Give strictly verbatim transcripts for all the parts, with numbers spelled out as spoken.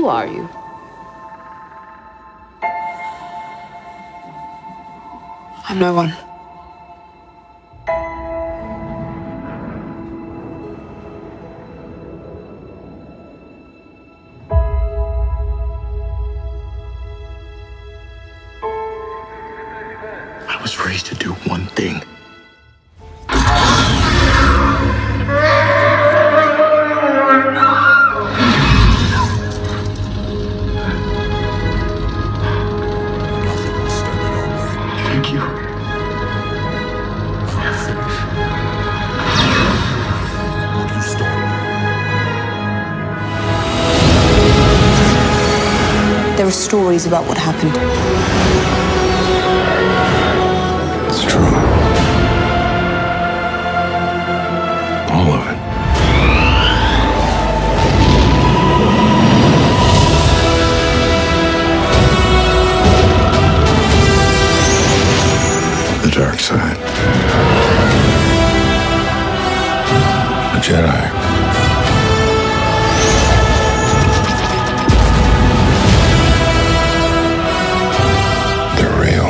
Who are you? I'm no one. I was raised to do one thing. Thank you. What you started. There are stories about what happened. It's true. All of it. The dark side. A Jedi. They're real.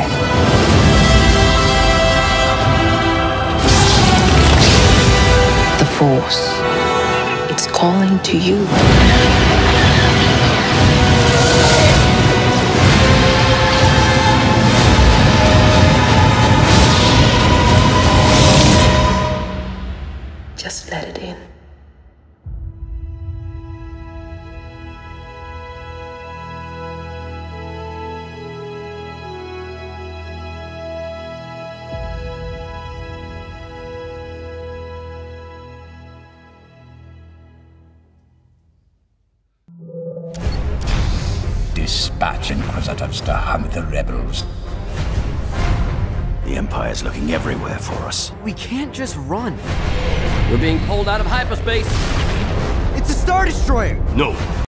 The Force. It's calling to you. Just let it in. Dispatch Inquisitors to hunt the rebels. The Empire's looking everywhere for us. We can't just run. We're being pulled out of hyperspace. It's a Star Destroyer! No!